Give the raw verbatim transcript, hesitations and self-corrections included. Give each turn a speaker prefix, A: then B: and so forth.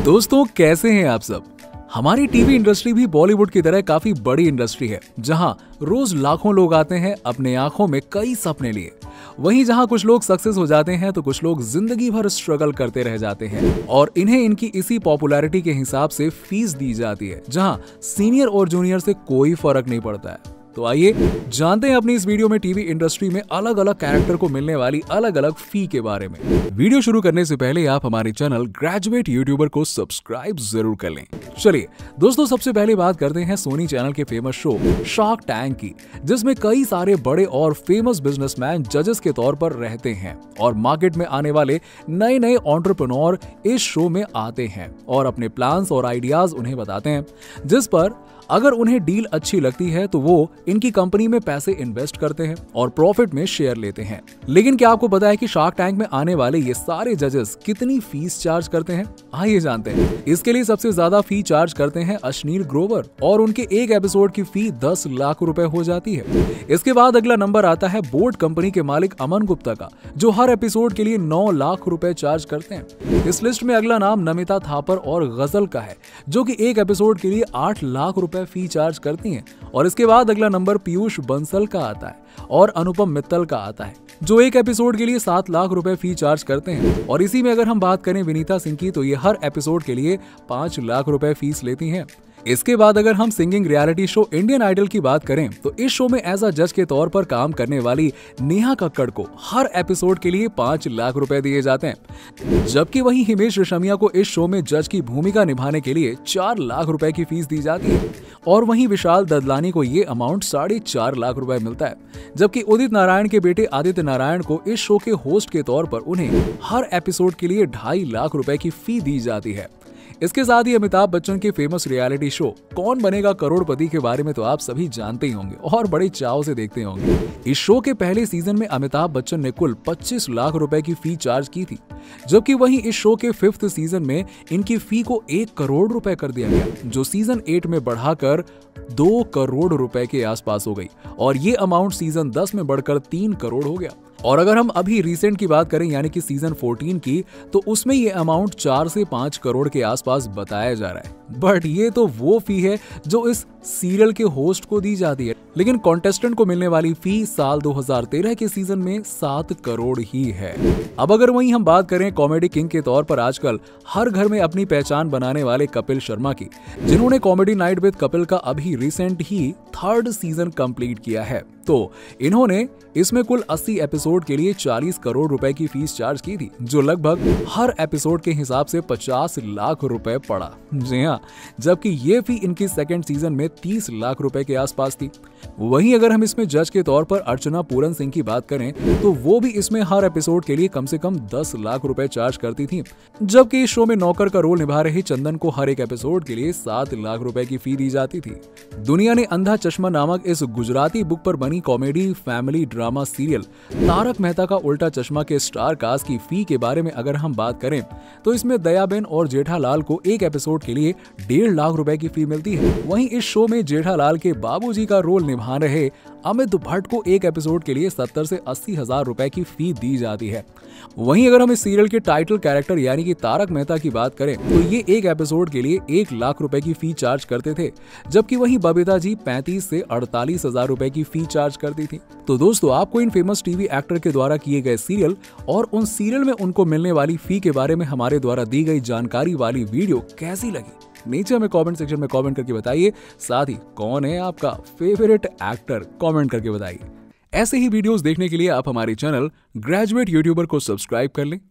A: दोस्तों कैसे हैं आप सब। हमारी टीवी इंडस्ट्री भी बॉलीवुड की तरह काफी बड़ी इंडस्ट्री है, जहां रोज लाखों लोग आते हैं अपने आंखों में कई सपने लिए। वहीं जहां कुछ लोग सक्सेस हो जाते हैं तो कुछ लोग जिंदगी भर स्ट्रगल करते रह जाते हैं और इन्हें इनकी इसी पॉपुलैरिटी के हिसाब से फीस दी जाती है, जहां सीनियर और जूनियर से कोई फर्क नहीं पड़ता है। तो आइए जानते हैं अपनी इस वीडियो में टीवी इंडस्ट्री में अलग अलग कैरेक्टर को मिलने वाली अलग अलग फी के बारे में। वीडियो शुरू करने से पहले आप हमारे चैनल ग्रेजुएट यूट्यूबर को सब्सक्राइब जरूर कर लें। चलिए दोस्तों, सबसे पहले बात करते हैं सोनी चैनल के फेमस शो शार्क टैंक की, जिसमें कई सारे बड़े और फेमस बिजनेसमैन जजेस के तौर पर रहते हैं और मार्केट में आने वाले नए नए एंटरप्रेन्योर इस शो में आते हैं और अपने प्लान्स और आइडियाज उन्हें बताते हैं, जिस पर अगर उन्हें डील अच्छी लगती है तो वो इनकी कंपनी में पैसे इन्वेस्ट करते हैं और प्रॉफिट में शेयर लेते हैं। लेकिन क्या आपको पता है कि शार्क टैंक में आने वाले ये सारे जजेस कितनी फीस चार्ज करते हैं? आइए जानते हैं। इसके लिए सबसे ज्यादा फी चार्ज करते हैं अश्नील ग्रोवर और उनके एक एपिसोड की फी दस लाख रुपए हो जाती है। इसके बाद अगला नंबर आता है बोर्ड कंपनी के मालिक अमन गुप्ता का, जो हर एपिसोड के लिए नौ लाख रुपए चार्ज करते हैं। इस लिस्ट में अगला नाम नमिता थापर और गजल का है, जो कि एक एपिसोड के लिए आठ लाख रुपए फी चार्ज करती हैं। और इसके बाद अगला नंबर पीयूष बंसल का आता है और अनुपम मित्तल का आता है, जो एक एपिसोड के लिए सात लाख रुपए फी चार्ज करते हैं। और इसी में अगर हम बात करें विनीता सिंह की, तो ये हर एपिसोड के लिए पांच लाख रुपए फीस लेती हैं। इसके बाद अगर हम singing reality show Indian Idol की बात करें, तो इस शो में एज अ जज के तौर पर काम करने वाली नेहा कक्कड़ को हर एपिसोड के लिए पांच लाख रुपए दिए जाते हैं। जबकि वहीं हिमेश रेशमिया को इस शो में जज की भूमिका निभाने के लिए चार लाख रुपए की फीस दी जाती है और वहीं विशाल ददलानी को ये अमाउंट साढ़े चार लाख रुपए मिलता है। जबकि उदित नारायण के बेटे आदित्य नारायण को इस शो के होस्ट के तौर पर उन्हें हर एपिसोड के लिए ढाई लाख रुपए की फी दी जाती है। इसके साथ ही अमिताभ बच्चन के फेमस रियलिटी शो कौन बनेगा करोड़पति के बारे में तो आप सभी जानते ही होंगे और बड़े चाव से देखते होंगे। इस शो के पहले सीजन में अमिताभ बच्चन ने कुल पच्चीस लाख रुपए की फी चार्ज की थी, जबकि वहीं इस शो के फिफ्थ सीजन में इनकी फी को एक करोड़ रुपए कर दिया गया, जो सीजन एट में बढ़ाकर दो करोड़ रुपए के आसपास हो गई और ये अमाउंट सीजन दस में बढ़कर तीन करोड़ हो गया। और अगर हम अभी रिसेंट की बात करें, यानी कि सीजन फोर्टीन की, तो उसमें ये अमाउंट चार से पांच करोड़ के आसपास बताया जा रहा है। बट ये तो वो फी है जो इस सीरियल के होस्ट को दी जाती है, लेकिन कॉन्टेस्टेंट को मिलने वाली फी साल दो हज़ार तेरह के सीजन में सात करोड़ ही है। अब अगर वहीं हम बात करें कॉमेडी किंग के तौर पर आजकल हर घर में अपनी पहचान बनाने वाले कपिल शर्मा की, जिन्होंने कॉमेडी नाइट विद कपिल का अभी रिसेंट ही थर्ड सीजन कंप्लीट किया है, तो इन्होंने इसमें कुल अस्सी एपिसोड के लिए चालीस करोड़ रुपए की फीस चार्ज की थी, जो लगभग हर एपिसोड के हिसाब से पचास लाख रुपए पड़ा। जी हाँ, जबकि ये फी इनकी सेकंड सीजन में तीस लाख रुपए के आसपास थी। वहीं अगर हम इसमें जज के तौर पर अर्चना पूरन सिंह की बात करें, तो वो भी इसमें हर एपिसोड के लिए कम से कम दस लाख रुपए चार्ज करती थी, जबकि इस शो में नौकर का रोल निभा रहे चंदन को हर एक एपिसोड के लिए सात लाख रुपए की फी दी जाती थी। दुनिया ने अंधा चश्मा नामक इस गुजराती बुक पर बनी comedy family drama serial Taarak Mehta Ka Ooltah चश्मा के स्टार कास्ट की फी के बारे में अगर हम बात करें, तो इसमें दयाबेन और जेठालाल को एक एपिसोड के लिए डेढ़ लाख रुपए की फी मिलती है। वहीं इस शो में जेठालाल के बाबूजी का रोल निभा रहे अमित भट्ट को एक एपिसोड के लिए सत्तर से अस्सी हजार रुपए की फी दी जाती है। वहीं अगर हम इस सीरियल के टाइटल कैरेक्टर यानी कि तारक मेहता की बात करें, तो ये एक एपिसोड के लिए एक लाख रुपए की फी चार्ज करते थे, जबकि वहीं बबीता जी पैंतीस से अड़तालीस हजार रुपए की फी चार्ज करती थी। तो दोस्तों, आपको इन फेमस टीवी एक्टर के द्वारा किए गए सीरियल और उन सीरियल में उनको मिलने वाली फी के बारे में हमारे द्वारा दी गई जानकारी वाली वीडियो कैसी लगी? नीचे हमें कमेंट सेक्शन में कमेंट करके बताइए। साथ ही कौन है आपका फेवरेट एक्टर, कमेंट करके बताइए। ऐसे ही वीडियोस देखने के लिए आप हमारे चैनल ग्रेजुएट यूट्यूबर को सब्सक्राइब कर लें